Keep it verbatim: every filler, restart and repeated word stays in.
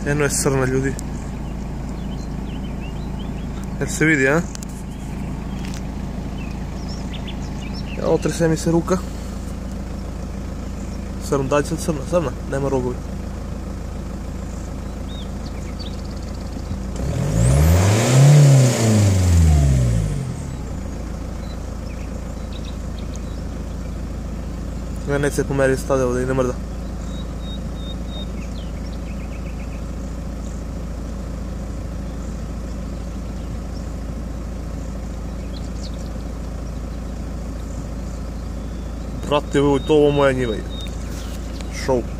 Eno je srna, ljudi. Jer se vidi, a? Evo, trese mi se ruka. Srna, daj sad srna, srna, nema rogovi. Ja neće se pomeriti stade ovdje i ne mrda. Brate, to ovo moja njiva ide. Šou.